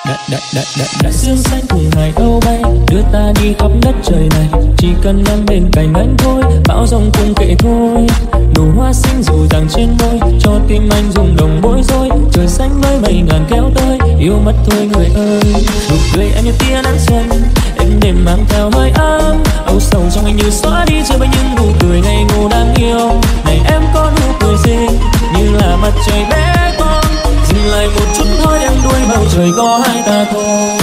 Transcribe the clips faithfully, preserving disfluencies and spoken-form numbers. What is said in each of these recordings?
Đại dương xanh cùng hải âu bay đưa ta đi khắp đất trời này, chỉ cần em bên cạnh anh thôi, bão giông cùng kệ thôi. Nụ hoa xinh dịu dàng trên môi, cho tim anh rung động bối rối. Trời xanh mới mây ngàn kéo tới, yêu mất thôi người ơi. Nụ cười em như tia nắng xuân, em đêm mang theo hơi ấm. Âu sầu trong anh như xóa đi chưa bao những nụ cười ngây ngô đáng yêu. Này em có nụ cười gì như là mặt trời bé con, dừng lại một chút thôi em đuôi bầu trời có hai ta thôi.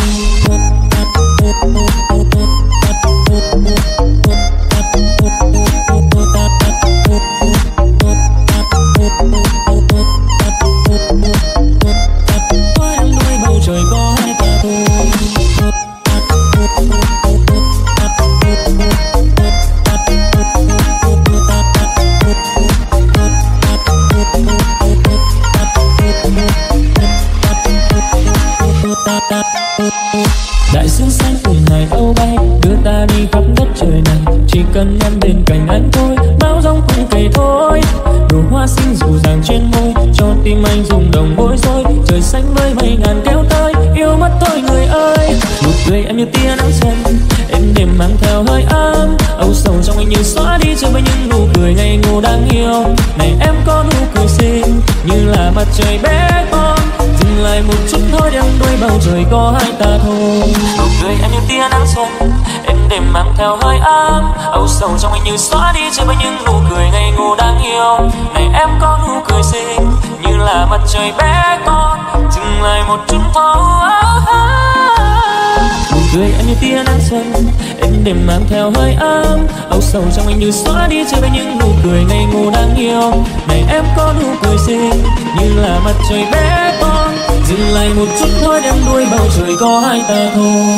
Đại dương xanh cùng hải âu bay đưa ta đi khắp đất trời này, chỉ cần em bên cạnh anh thôi, bão giông cùng kể thôi. Nụ hoa xinh dịu dàng trên môi, cho tim anh rung động bối rối. Trời xanh mới mây ngàn kéo tới, yêu mất thôi người ơi. Nụ cười em như tia nắng xuân, em đêm mang theo hơi ấm. Âu sầu trong anh như xóa đi chưa bao những nụ cười ngây ngô đáng yêu. Này em có nụ cười xinh như là mặt trời bé con, dừng lại một chút thôi em đuôi bầu trời có hai ta thôi. Nụ cười em như tia nắng xuân, em đêm mang theo hơi ấm. Âu sầu trong anh như xóa đi chưa bao những nụ cười ngây ngô đáng yêu. Này em có nụ cười xinh như là mặt trời bé con, dừng lại một chút thôi. Nụ cười em như tia nắng xuân, em đêm mang theo hơi ấm. Âu sầu trong anh như xóa đi chưa bao những nụ cười ngây ngô đáng yêu. Này em có nụ cười xinh như là mặt trời bé con, dừng lại một chút thôi em đuôi bầu trời có hai ta thôi.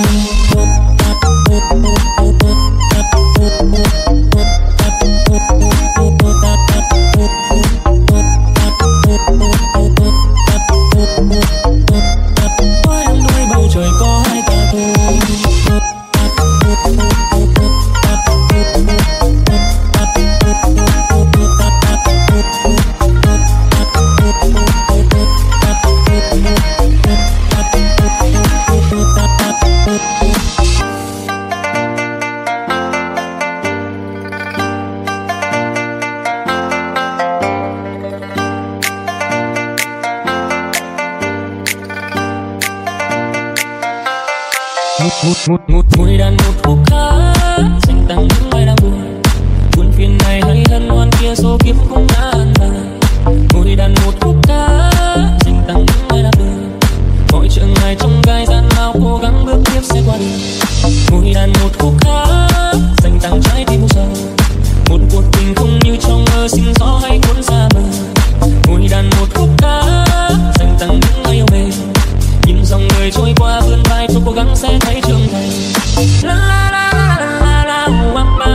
Mùi đàn một khúc hát dành tặng những ai đang buồn, buồn phiền này hay hân hoan kia số kiếp cũng đã an bài. Mùi đàn một khúc hát dành tặng những ai đang buồn, mọi chặng ngày trong gai gian lao cố gắng bước tiếp sẽ qua đường. Mùi đàn một khúc hát dành tặng trái tim u sầu, một cuộc tình không như trong mơ xin gió hay cuốn xa bờ. Mùi đàn một khúc hát dành tặng những ai yêu mến, nhìn dòng người trôi qua vươn vai tôi cố gắng sẽ thấy trưởng thành. La la la la la la la.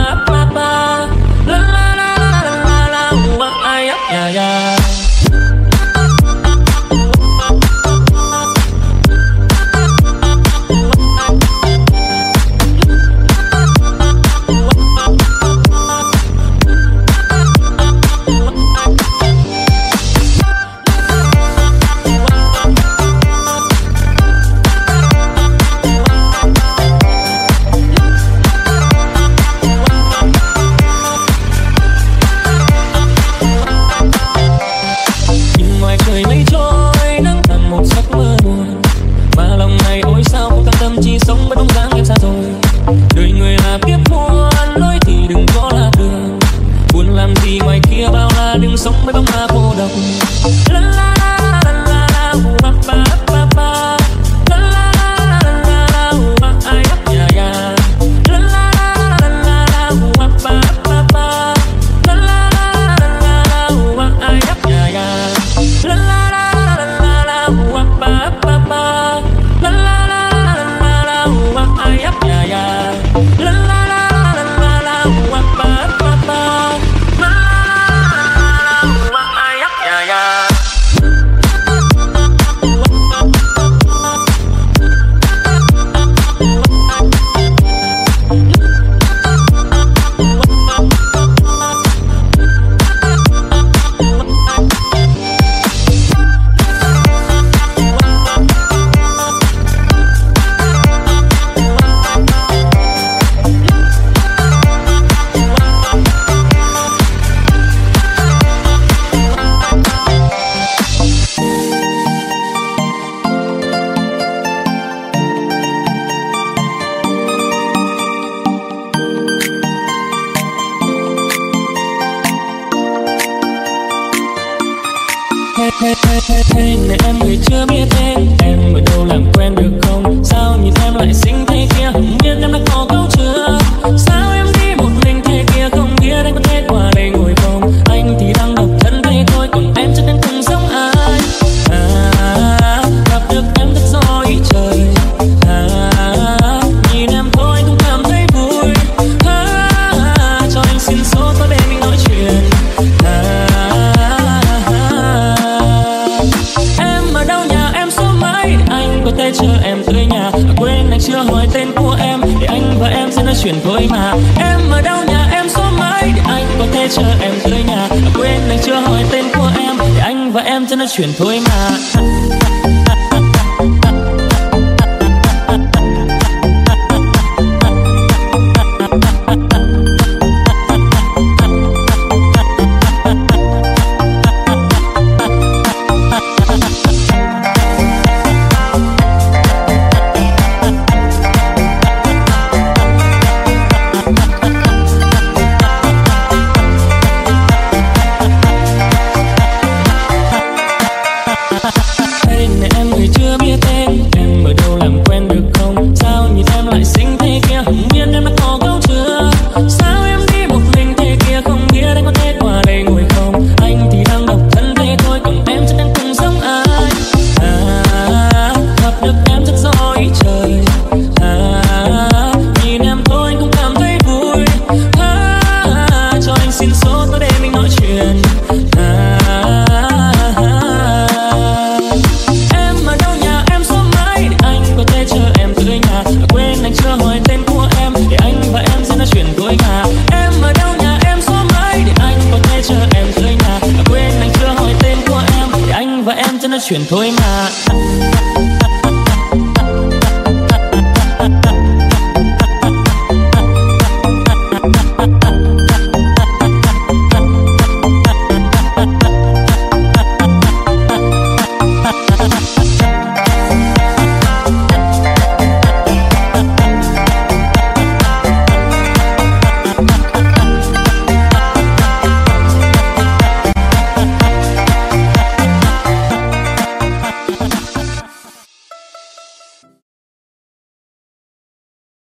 thể chờ em tới nhà. Quên anh chưa hỏi tên của em, để anh và em sẽ nói chuyện thôi mà. Em ở đâu nhà em số mấy, để anh có thể chờ em tới nhà. Quên anh chưa hỏi tên của em, để anh và em sẽ nói chuyện thôi mà. Chuyện thôi mà.